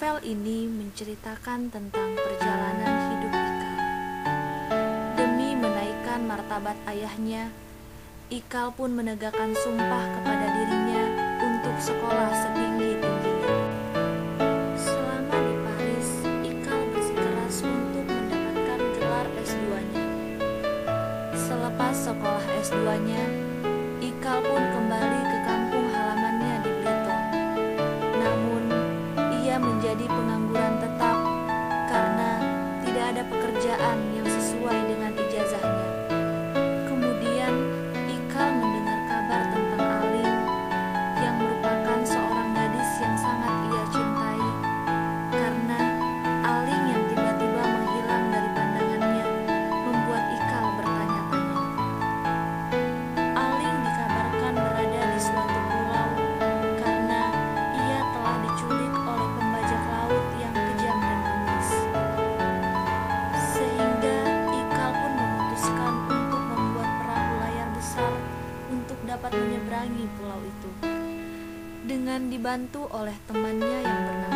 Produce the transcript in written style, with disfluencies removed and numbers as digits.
Novel ini menceritakan tentang perjalanan hidup Ikal. Demi menaikkan martabat ayahnya, Ikal pun menegakkan sumpah kepada dirinya untuk sekolah setinggi-tingginya. Selama di Paris, Ikal bersikeras untuk mendapatkan gelar S2-nya. Selepas sekolah S2-nya, Ikal pun kembali ke kampung halamannya di Blitung. Namun, ia menjadi pengangguran tetap karena tidak ada pekerjaan yang sesuai dengan ijazahnya. Kemudian, Ikal mendengar kabar tentang Aling yang merupakan seorang gadis yang sangat ia cintai. Karena Aling yang tiba-tiba menghilang dari pandangannya membuat Ikal bertanya-tanya. Aling dikabarkan berada di suatu pulau karena ia telah diculik oleh pembajak laut yang kejam dan bengis. Sehingga Ikal pun memutuskan untuk membuat perahu layar besar untuk dapat menyeberangi pulau itu. Dengan dibantu oleh temannya yang bernama